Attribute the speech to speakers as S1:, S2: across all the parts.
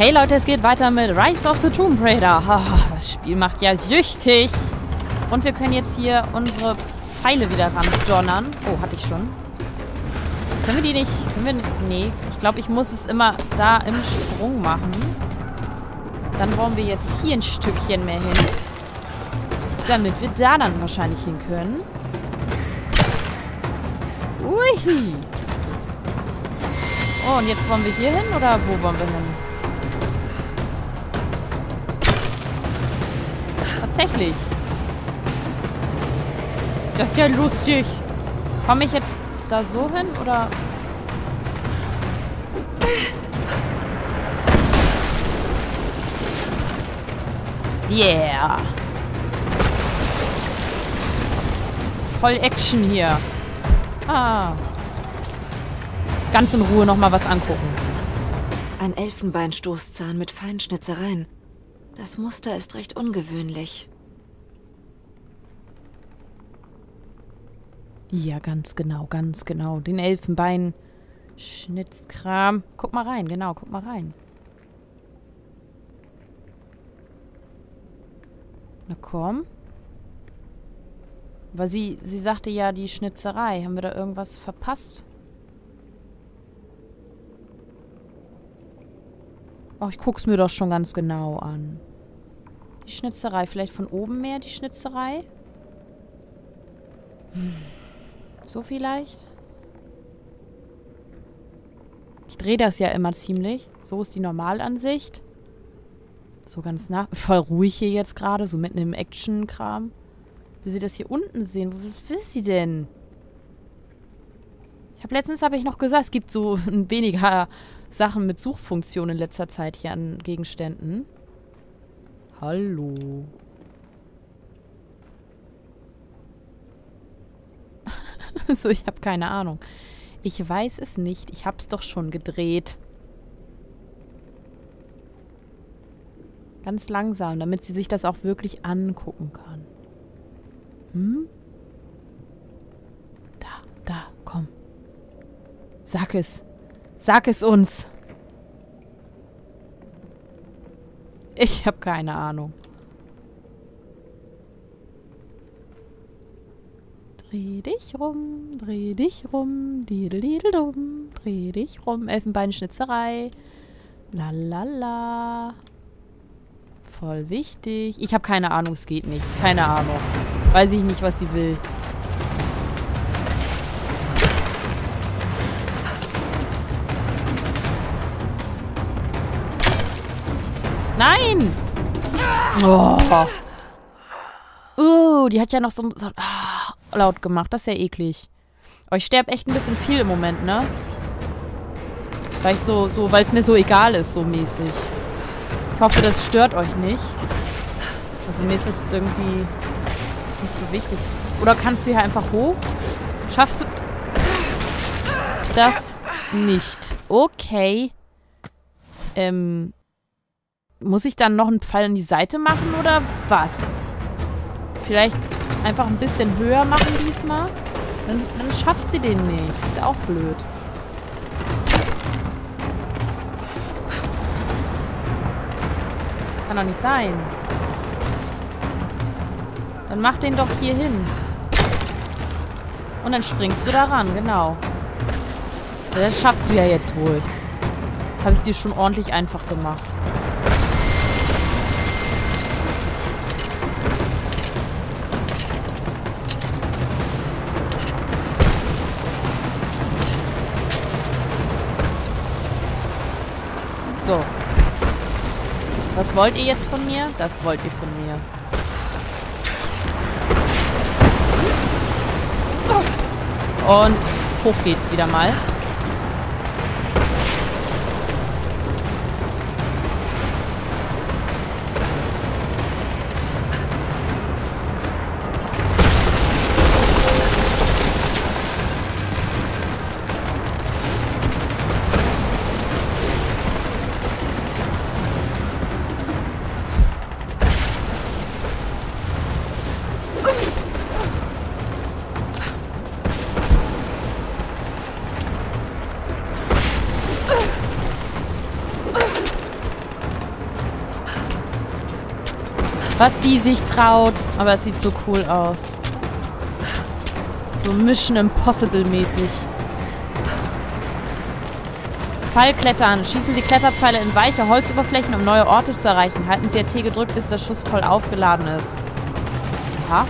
S1: Hey Leute, es geht weiter mit Rise of the Tomb Raider. Das Spiel macht ja süchtig. Und wir können jetzt hier unsere Pfeile wieder randonnern. Oh, hatte ich schon. Können wir die nicht... Können wir nicht... Nee, ich glaube, ich muss es immer da im Sprung machen. Dann brauchen wir jetzt hier ein Stückchen mehr hin. Damit wir da dann wahrscheinlich hin können. Ui. Oh, und jetzt wollen wir hier hin oder wo wollen wir hin? Tatsächlich. Das ist ja lustig. Komme ich jetzt da so hin oder... Yeah. Voll Action hier. Ah. Ganz in Ruhe nochmal was angucken.
S2: Ein Elfenbeinstoßzahn mit feinen Schnitzereien. Das Muster ist recht ungewöhnlich.
S1: Ja, ganz genau, ganz genau. Den Elfenbein-Schnitzkram. Guck mal rein, genau, guck mal rein. Na komm. Aber sie sagte ja, die Schnitzerei. Haben wir da irgendwas verpasst? Oh, ich guck's mir doch schon ganz genau an. Die Schnitzerei. Vielleicht von oben mehr, die Schnitzerei? So vielleicht? Ich drehe das ja immer ziemlich. So ist die Normalansicht. So ganz voll ruhig hier jetzt gerade. So mitten im Action-Kram. Will sie das hier unten sehen? Was will sie denn? Letztens habe ich noch gesagt, es gibt so weniger Sachen mit Suchfunktion in letzter Zeit hier an Gegenständen. Hallo. So, ich habe keine Ahnung. Ich weiß es nicht. Ich habe es doch schon gedreht. Ganz langsam, damit sie sich das auch wirklich angucken kann. Hm? Da, komm. Sag es. Sag es uns. Ich habe keine Ahnung. Dreh dich rum, dideldum, dreh dich rum. Elfenbeinschnitzerei. Lalala. Voll wichtig. Ich habe keine Ahnung, es geht nicht. Keine Ahnung. Weiß ich nicht, was sie will. Nein! Oh. Die hat ja noch so laut gemacht. Das ist ja eklig. Aber ich sterbe echt ein bisschen viel im Moment, ne? Weil ich weil es mir so egal ist, so mäßig. Ich hoffe, das stört euch nicht. Also mir ist das irgendwie nicht so wichtig. Oder kannst du hier einfach hoch? Schaffst du das nicht? Okay. Muss ich dann noch einen Pfeil in die Seite machen oder was? Vielleicht einfach ein bisschen höher machen diesmal? Dann schafft sie den nicht. Ist ja auch blöd. Kann doch nicht sein. Dann mach den doch hier hin. Und dann springst du da ran, genau. Das schaffst du ja jetzt wohl. Jetzt habe ich es dir schon ordentlich einfach gemacht. So. Was wollt ihr jetzt von mir? Das wollt ihr von mir. Und hoch geht's wieder mal. Was die sich traut. Aber es sieht so cool aus. So Mission Impossible mäßig. Pfeilklettern. Schießen Sie Kletterpfeile in weiche Holzoberflächen, um neue Orte zu erreichen. Halten Sie RT gedrückt, bis der Schuss voll aufgeladen ist. Aha.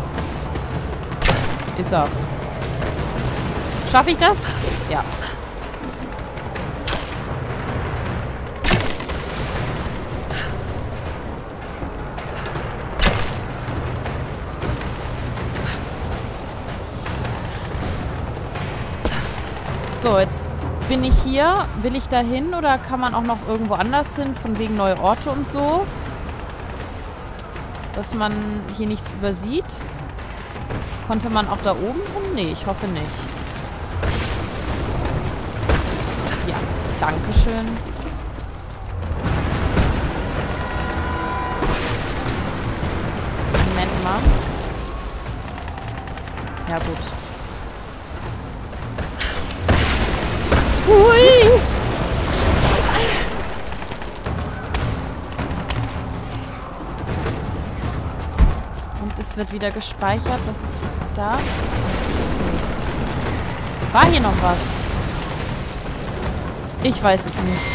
S1: Ist er. Schaffe ich das? Ja. So, jetzt bin ich hier. Will ich da hin oder kann man auch noch irgendwo anders hin? Von wegen neue Orte und so. Dass man hier nichts übersieht. Konnte man auch da oben hin? Nee, ich hoffe nicht. Ja, dankeschön. Moment mal. Ja, gut. Hui! Und es wird wieder gespeichert. Was ist da? War hier noch was? Ich weiß es nicht.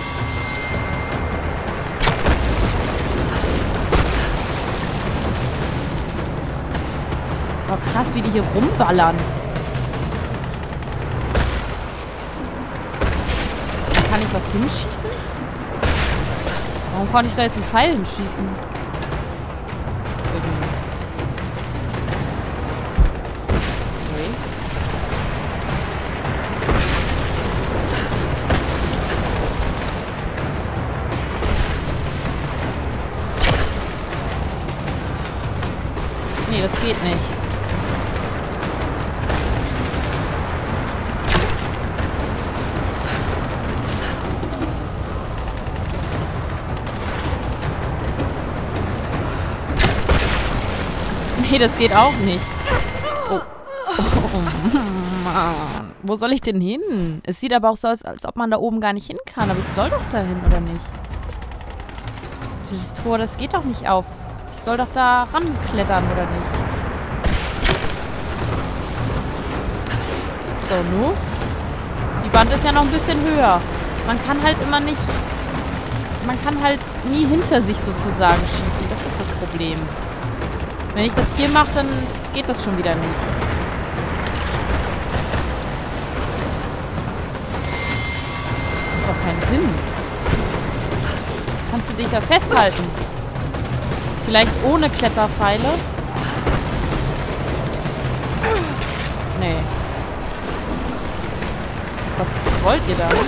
S1: Oh, krass, wie die hier rumballern. Kann ich was hinschießen? Warum konnte ich da jetzt einen Pfeil hinschießen? Okay. Nee, das geht nicht. Nee, das geht auch nicht. Oh. Oh Mann. Wo soll ich denn hin? Es sieht aber auch so aus, als ob man da oben gar nicht hin kann. Aber ich soll doch da hin, oder nicht? Dieses Tor, das geht doch nicht auf. Ich soll doch da ranklettern, oder nicht? So, nu? Die Wand ist ja noch ein bisschen höher. Man kann halt immer nicht... Man kann halt nie hinter sich sozusagen schießen. Das ist das Problem. Wenn ich das hier mache, dann geht das schon wieder nicht. Macht doch keinen Sinn. Kannst du dich da festhalten? Vielleicht ohne Kletterpfeile? Nee. Was wollt ihr da? Also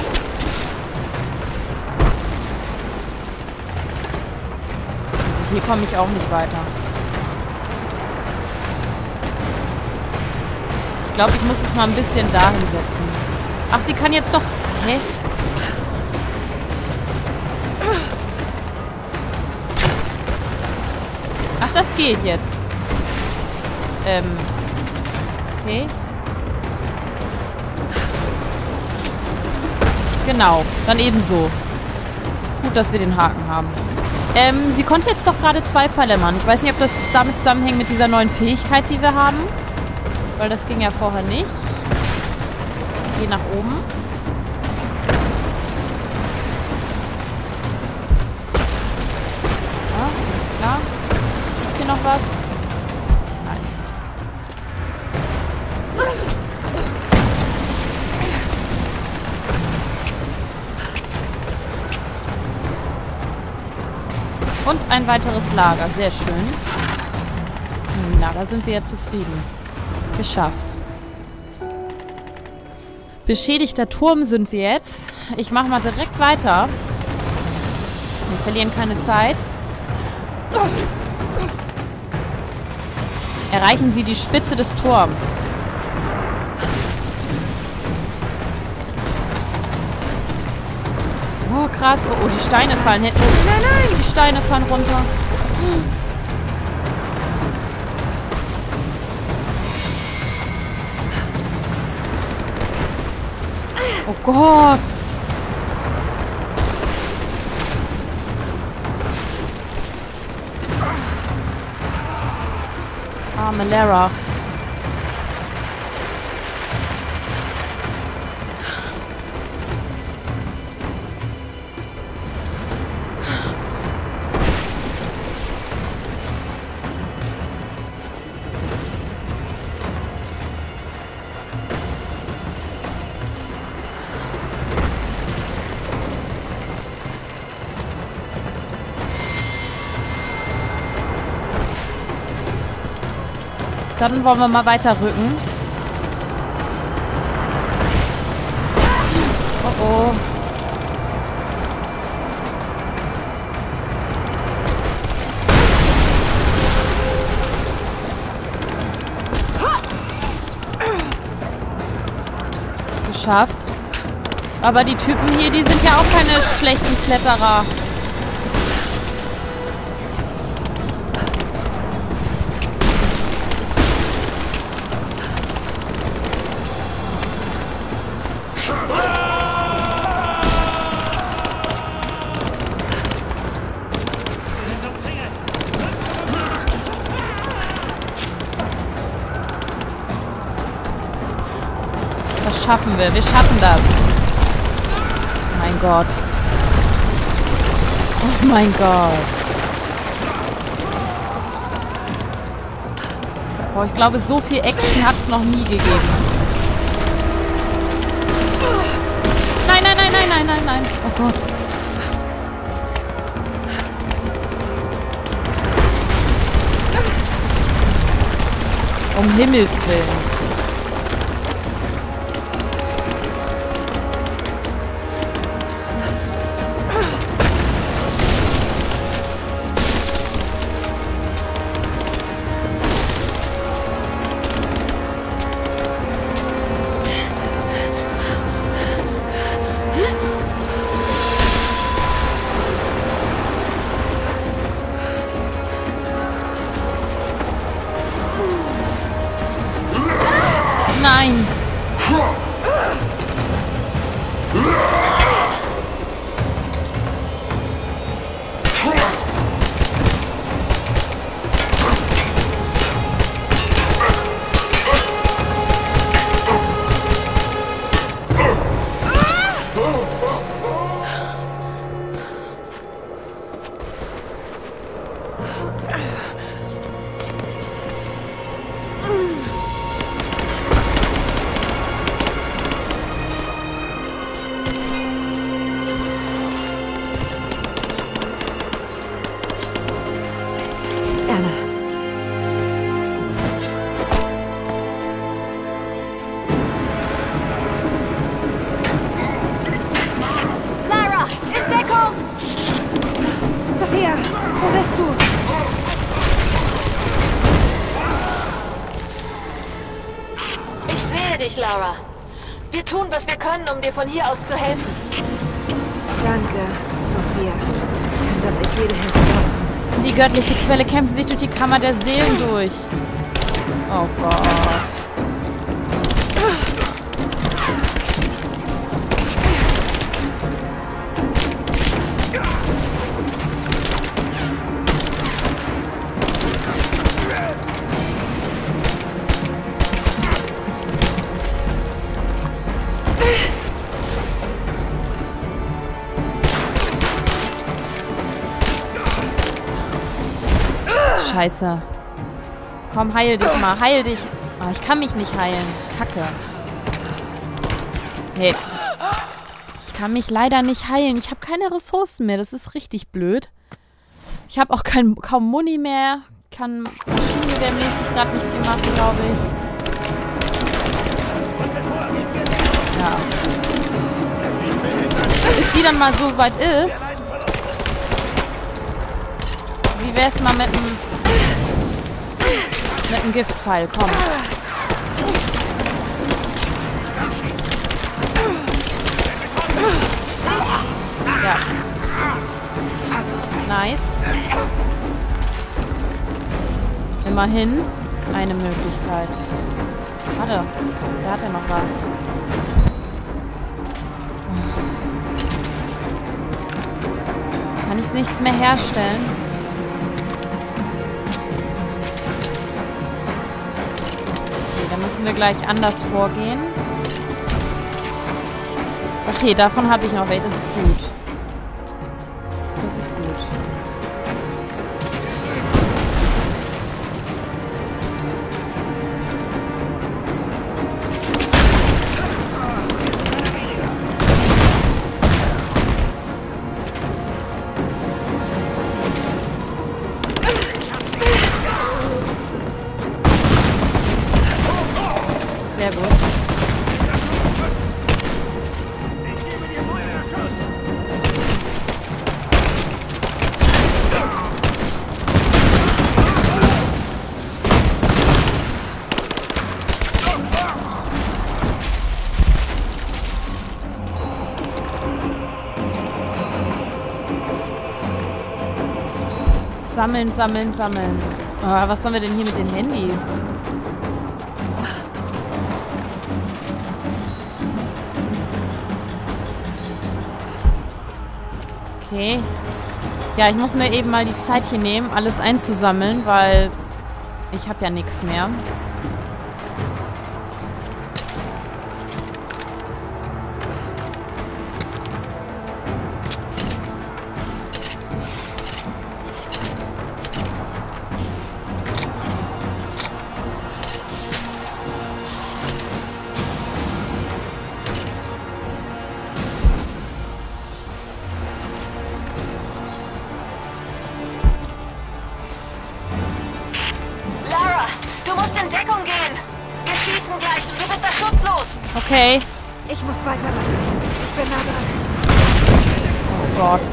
S1: hier komme ich auch nicht weiter. Ich glaube, ich muss es mal ein bisschen dahin setzen. Ach, sie kann jetzt doch... Hä? Ach, das geht jetzt. Okay. Genau, dann ebenso. Gut, dass wir den Haken haben. Sie konnte jetzt doch gerade 2 Pfeile machen. Ich weiß nicht, ob das damit zusammenhängt mit dieser neuen Fähigkeit, die wir haben. Weil das ging ja vorher nicht. Geh nach oben. Ja, alles klar. Ist hier noch was? Nein. Und ein weiteres Lager. Sehr schön. Na, da sind wir ja zufrieden. Geschafft. Beschädigter Turm sind wir jetzt. Ich mache mal direkt weiter. Wir verlieren keine Zeit. Erreichen Sie die Spitze des Turms. Oh, krass. Oh, die Steine fallen hinten. Nein, nein! Die Steine fallen runter. Oh Gott. Arme Lara. Dann wollen wir mal weiter rücken. Oh oh. Geschafft. Aber die Typen hier, die sind ja auch keine schlechten Kletterer. Das schaffen wir. Wir schaffen das. Mein Gott. Oh mein Gott. Boah, ich glaube, so viel Action hat es noch nie gegeben. Nein, nein, nein, nein, nein, nein, nein. Oh Gott. Um Himmels Willen. Nein.
S2: Lara. Wir tun, was wir können, um dir von hier aus zu helfen. Danke, Sophia. Ich kann wirklich jede Hilfe brauchen.
S1: Die göttliche Quelle kämpft sich durch die Kammer der Seelen durch. Oh Gott. Scheiße. Komm, heil dich mal. Heil dich. Oh, ich kann mich nicht heilen. Kacke. Hey. Ich kann mich leider nicht heilen. Ich habe keine Ressourcen mehr. Das ist richtig blöd. Ich habe auch kaum Muni mehr. Kann maschinengewehrmäßig gerade nicht viel machen, glaube ich. Ja. Bis die dann mal so weit ist. Wie wär's mal mit einem Giftpfeil? Komm. Ja. Nice. Immerhin eine Möglichkeit. Warte, da hat er noch was. Kann ich nichts mehr herstellen? Dann müssen wir gleich anders vorgehen. Okay, davon habe ich noch welche. Das ist gut. Das ist gut. Sehr gut. Sammeln, sammeln, sammeln. Oh, was sollen wir denn hier mit den Handys? Okay. Ja, ich muss mir eben mal die Zeit hier nehmen, alles einzusammeln, weil ich habe ja nichts mehr. Okay.
S2: Ich muss weitermachen. Ich bin nah dran.
S1: Oh Gott.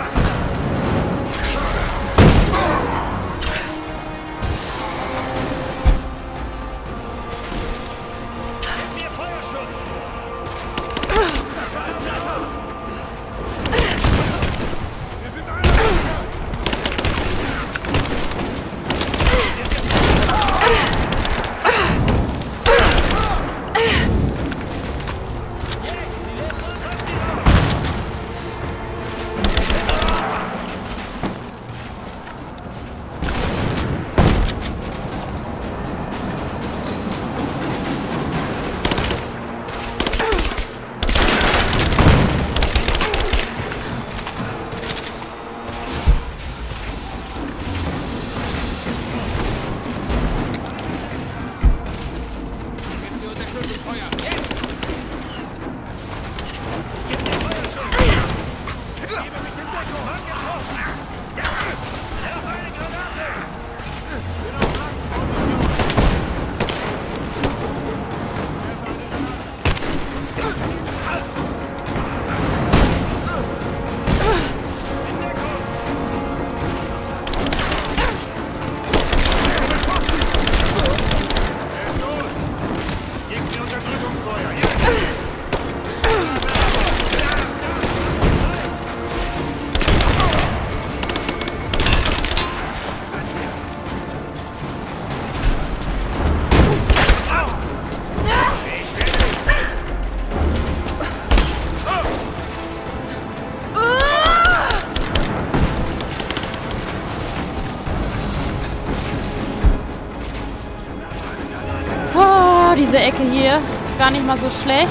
S1: Diese Ecke hier ist gar nicht mal so schlecht.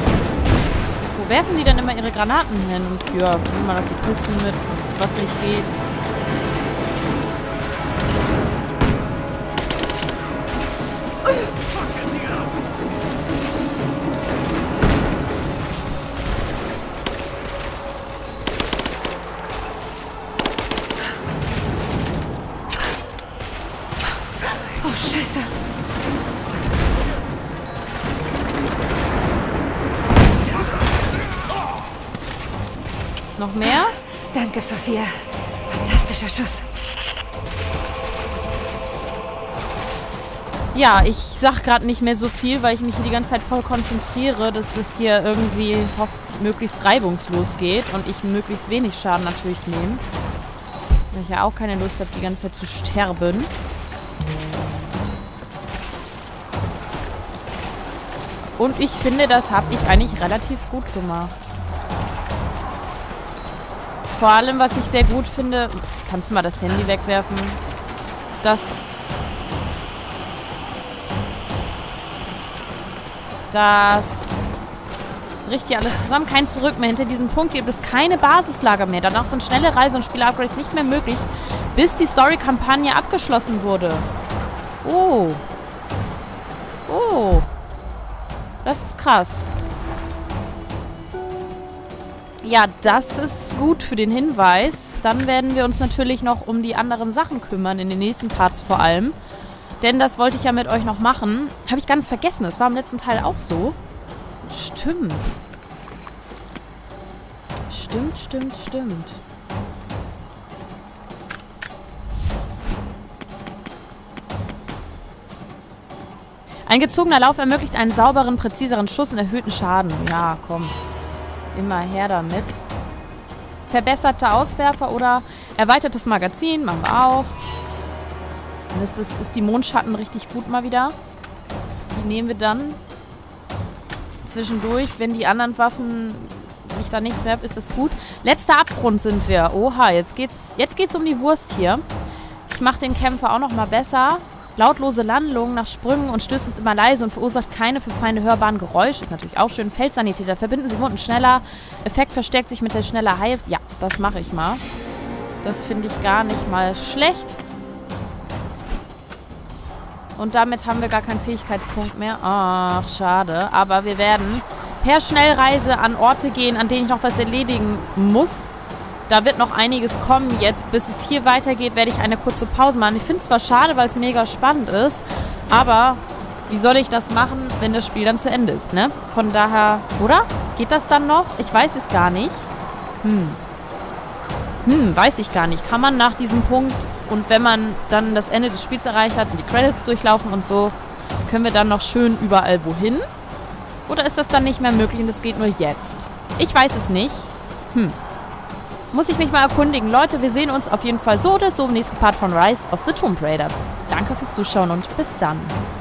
S1: Wo werfen die denn immer ihre Granaten hin? Und ja, nimm mal noch die Pulse mit, was nicht geht.
S2: Oh, Scheiße.
S1: Noch mehr?
S2: Danke, Sophia. Fantastischer Schuss.
S1: Ja, ich sag gerade nicht mehr so viel, weil ich mich hier die ganze Zeit voll konzentriere, dass es hier irgendwie möglichst reibungslos geht und ich möglichst wenig Schaden natürlich nehme. Weil ich ja auch keine Lust habe, die ganze Zeit zu sterben. Und ich finde, das habe ich eigentlich relativ gut gemacht. Vor allem, was ich sehr gut finde, kannst du mal das Handy wegwerfen, dass Das bricht hier alles zusammen. Kein Zurück mehr. Hinter diesem Punkt gibt es keine Basislager mehr. Danach sind schnelle Reise- und Spieler-Upgrades nicht mehr möglich, bis die Story-Kampagne abgeschlossen wurde. Oh. Oh. Das ist krass. Ja, das ist gut für den Hinweis. Dann werden wir uns natürlich noch um die anderen Sachen kümmern, in den nächsten Parts vor allem. Denn das wollte ich ja mit euch noch machen. Habe ich ganz vergessen. Das war im letzten Teil auch so. Stimmt. Stimmt. Ein gezogener Lauf ermöglicht einen sauberen, präziseren Schuss und erhöhten Schaden. Ja, komm. Immer her damit. Verbesserter Auswerfer oder erweitertes Magazin. Machen wir auch. Und ist die Mondschatten richtig gut mal wieder. Die nehmen wir dann zwischendurch. Wenn die anderen Waffen, wenn ich da nichts mehr habe, ist das gut. Letzter Abgrund sind wir. Oha, jetzt geht's um die Wurst hier. Ich mache den Kämpfer auch noch mal besser. Lautlose Landungen nach Sprüngen und Stößen ist immer leise und verursacht keine für Feinde hörbaren Geräusche. Ist natürlich auch schön. Feldsanitäter. Verbinden Sie Wunden schneller. Effekt verstärkt sich mit der schneller Heil. Ja, das mache ich mal. Das finde ich gar nicht mal schlecht. Und damit haben wir gar keinen Fähigkeitspunkt mehr. Ach, schade. Aber wir werden per Schnellreise an Orte gehen, an denen ich noch was erledigen muss. Da wird noch einiges kommen jetzt. Bis es hier weitergeht, werde ich eine kurze Pause machen. Ich finde es zwar schade, weil es mega spannend ist, aber wie soll ich das machen, wenn das Spiel dann zu Ende ist, ne? Von daher, oder? Geht das dann noch? Ich weiß es gar nicht. Weiß ich gar nicht. Kann man nach diesem Punkt und wenn man dann das Ende des Spiels erreicht hat und die Credits durchlaufen und so, können wir dann noch schön überall wohin? Oder ist das dann nicht mehr möglich und es geht nur jetzt? Ich weiß es nicht. Muss ich mich mal erkundigen. Leute, wir sehen uns auf jeden Fall so oder so im nächsten Part von Rise of the Tomb Raider. Danke fürs Zuschauen und bis dann.